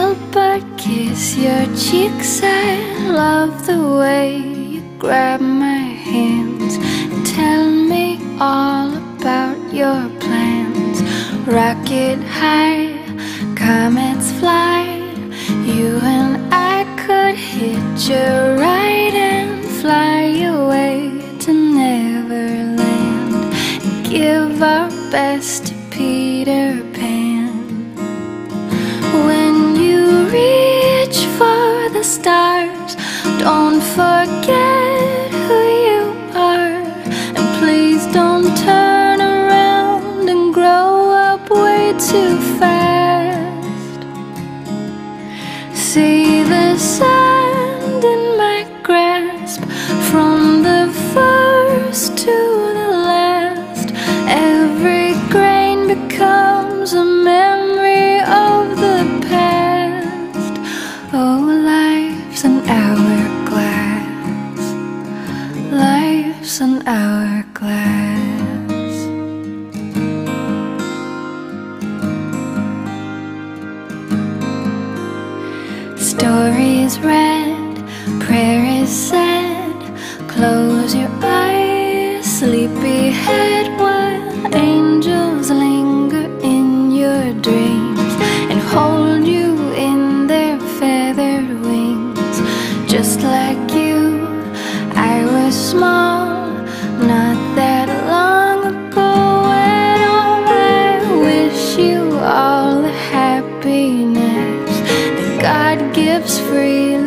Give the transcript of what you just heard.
help but kiss your cheeks. I love the way you grab my hands and tell me all about your plans. Rocket high, comets fly, you and I could hitch a ride and fly away to Neverland and give our best to Peter Pan. When you reach for the stars, don't forget who you are, and please don't turn around and grow up way too fast. See the sand in my grasp, from the first to the last. Every grain becomes a memory of the past. Oh, life's an hourglass, life's an hourglass. Stories read, prayer is said, close your eyes, sleepyhead, while angels linger in your dreams and hold you in their feathered wings. Just like you, I was small, not that long ago, and oh, I wish you all the happiness that God gives freely.